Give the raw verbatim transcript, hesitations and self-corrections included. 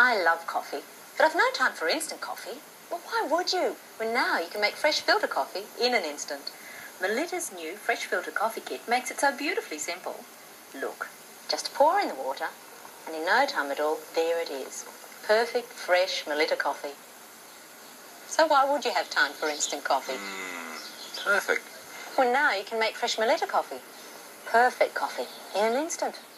I love coffee, but I've no time for instant coffee. Well, why would you? When now you can make fresh filter coffee in an instant. Melitta's new fresh filter coffee kit makes it so beautifully simple. Look, just pour in the water, and in no time at all, there it is. Perfect, fresh Melitta coffee. So why would you have time for instant coffee? Mm, perfect. Well, now you can make fresh Melitta coffee. Perfect coffee in an instant.